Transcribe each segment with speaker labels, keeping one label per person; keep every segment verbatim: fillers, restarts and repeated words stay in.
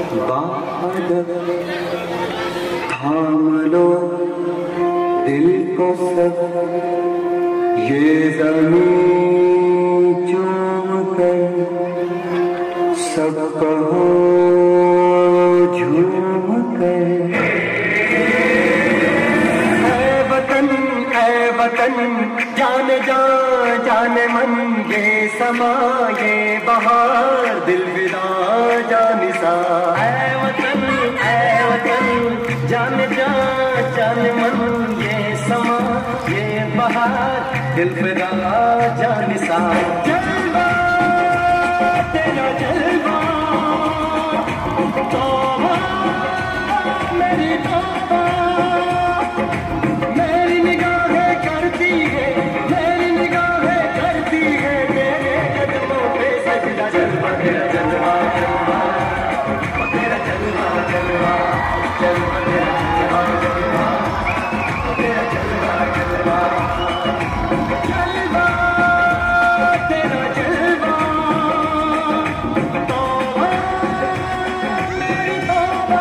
Speaker 1: बादल थाम लो दिल को सब, ये ज़मीं चूम कर सब कहो झूम कर। ऐ वतन ऐ वतन जाने जा जाने मन, ये समा ये बहार दिल विदा जानिसा। ऐ वतन ऐ वतन जाने जा जाने मन, ये समा ये बहार दिल विदा जानिसा। जलवा तेरा जलवा तौबा मेरी तौबा, मेरी निगाहें करती है मेरी निगाहें करती है तेरे कदमों पे सजदा। जलवा तेरा जलवा जलवा तेरा जलवा जलवा जलवा तेरा जलवा जलवा तेरा जलवा जलवा जलवा तेरा जलवा तौबा मेरी तौबा।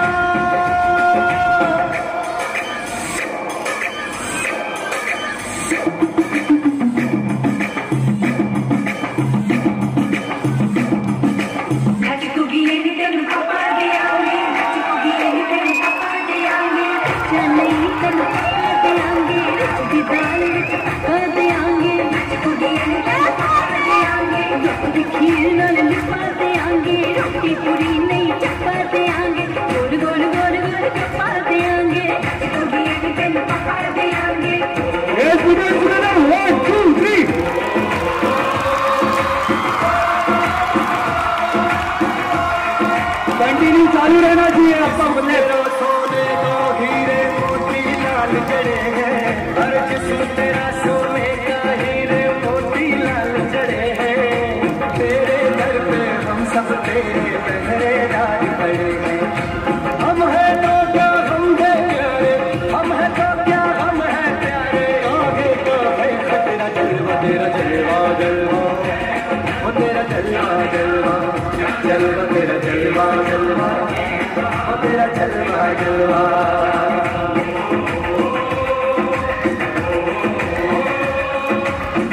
Speaker 1: रोटी पूरी नहीं चपा देंगे, गोल गोल गोल गोल चपा देंगे, पका देंगे। वन टू थ्री कंटिन्यू चालू रहना चाहिए। आपका बदले सोने दो हीरे मोती लाल जड़े हैं, हर जिस्म तेरा सोने का हीरे मोती लाल जड़े हैं। तेरे दर पे हम सब तेरे पहरेदार खड़े हैं। हम है तो क्या हम है प्यारे, हम है तो क्या हम है प्यारे, आगे तो है तेरा जलवा तेरा जलवा जलवा वो तेरा जलवा जलवा जलवा तेरा जलवा जलवा वो तेरा जलवा